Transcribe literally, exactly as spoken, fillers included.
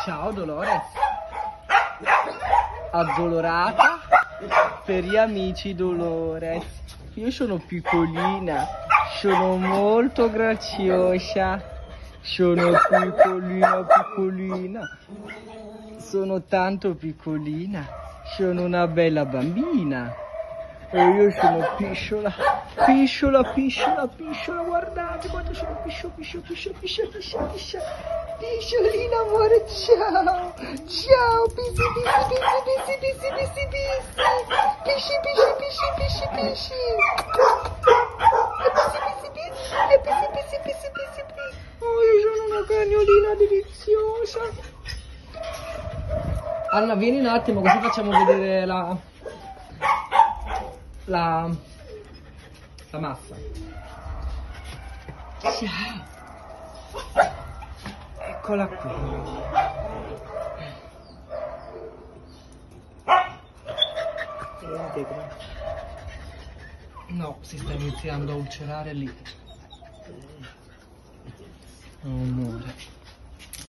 Ciao Dolores. Addolorata per gli amici Dolores. Io sono piccolina, sono molto graziosa, sono piccolina, piccolina, sono tanto piccolina, sono una bella bambina. E io sono pisciola, pisciola, pisciola, pisciola, guardate quanto sono piscio, piscio, piscio, piscio, piscio, piscio, pisciolina amore, ciao, ciao, pisci, pisci, pisci, pisci, pisci, pisci, pisci, pisci, pisci, pisci, pisci, pisci, pisci, pisci, pisci, pisci, pisci, oh io sono una cagnolina deliziosa. Anna vieni un attimo così facciamo vedere la... La, la massa. Ciao. Eccola qui. Integra. No, si sta iniziando a ulcerare lì. Oh, amore.